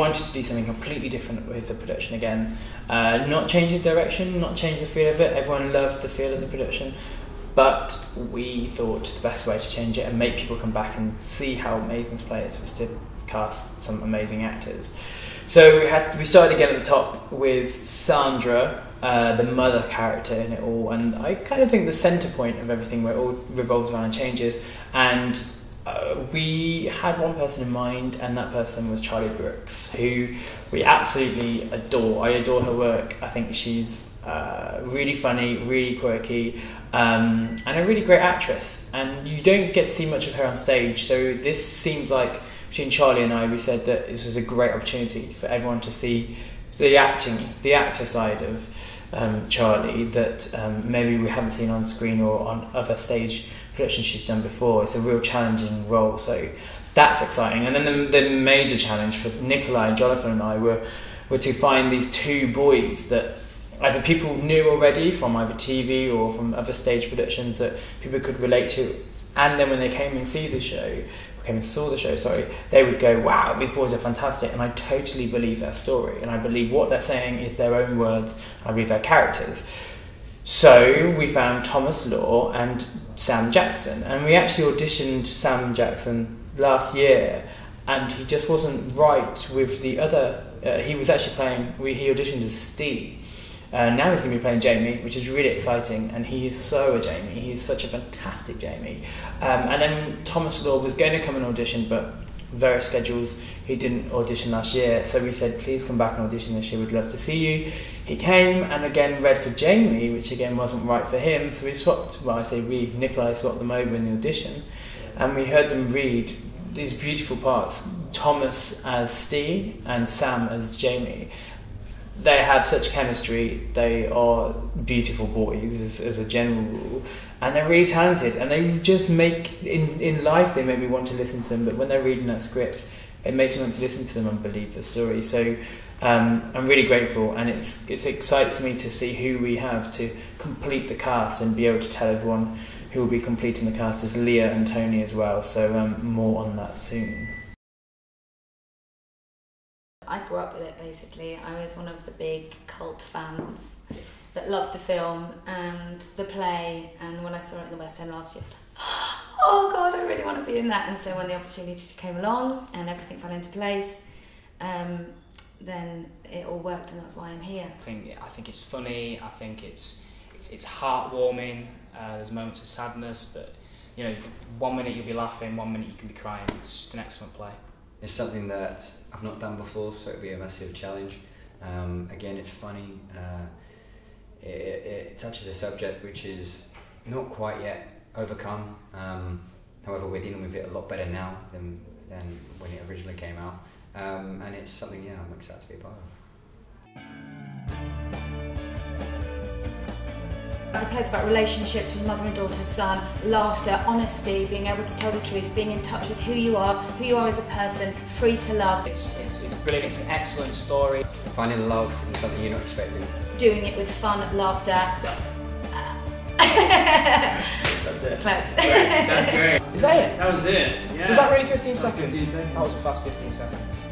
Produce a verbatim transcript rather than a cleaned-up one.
wanted to do something completely different with the production again. Uh, not change the direction, not change the feel of it. Everyone loved the feel of the production, but we thought the best way to change it and make people come back and see how amazing this play is was to cast some amazing actors. So we had we started again at the top with Sandra, uh, the mother character in it all, and I kind of think the centre point of everything where it all revolves around and changes. And uh, we had one person in mind, and that person was Charlie Brooks, who we absolutely adore. I adore her work. I think she's uh, really funny, really quirky, um, and a really great actress. And you don't get to see much of her on stage, so this seemed like, between Charlie and I, we said that this was a great opportunity for everyone to see the acting, the actor side of um, Charlie that um, maybe we haven't seen on screen or on other stage productions she's done before. It's a real challenging role, so that's exciting. And then the, the major challenge for Nikolai and Jonathan and I were, were to find these two boys that either people knew already from either T V or from other stage productions that people could relate to, and then when they came and see the show, came and saw the show, sorry, they would go, wow, these boys are fantastic, and I totally believe their story, and I believe what they're saying is their own words, and I believe their characters. So we found Thomas Law and Sam Jackson, and we actually auditioned Sam Jackson last year, and he just wasn't right with the other, uh, he was actually playing, we, he auditioned as Ste. Uh, now he's going to be playing Jamie, which is really exciting, and he is so a Jamie. He is such a fantastic Jamie. Um, and then Thomas Law was going to come and audition, but various schedules, he didn't audition last year. So we said, please come back and audition this year, we'd love to see you. He came and again read for Jamie, which again wasn't right for him. So we swapped, well I say we, Nikolai swapped them over in the audition, and we heard them read these beautiful parts. Thomas as Ste and Sam as Jamie. They have such chemistry, they are beautiful boys as, as a general rule, and they're really talented, and they just make, in, in life they make me want to listen to them, but when they're reading that script, it makes me want to listen to them and believe the story. So um, I'm really grateful, and it's, it excites me to see who we have to complete the cast and be able to tell everyone who will be completing the cast as Leah and Tony as well, so um, more on that soon. I grew up with it basically. I was one of the big cult fans that loved the film and the play, and when I saw it in the West End last year, I was like, oh god, I really want to be in that. And so when the opportunity came along and everything fell into place, um, then it all worked, and that's why I'm here. I think, I think it's funny, I think it's, it's, it's heartwarming, uh, there's moments of sadness, but you know, one minute you'll be laughing, one minute you can be crying. It's just an excellent play. It's something that I've not done before, so it'll be a massive challenge. Um, again, it's funny. Uh, it, it touches a subject which is not quite yet overcome. Um, however, we're dealing with it a lot better now than, than when it originally came out. Um, and it's something, yeah, I'm excited to be a part of. The play's about relationships with mother and daughter, son, laughter, honesty, being able to tell the truth, being in touch with who you are, who you are as a person, free to love. It's, it's, it's brilliant, it's an excellent story. Finding love in something you're not expecting. Doing it with fun, laughter. That's it. Close. Great. That's great. Is that it? That was it. Yeah. Was that really fifteen seconds? fifteen seconds. That was a fast fifteen seconds.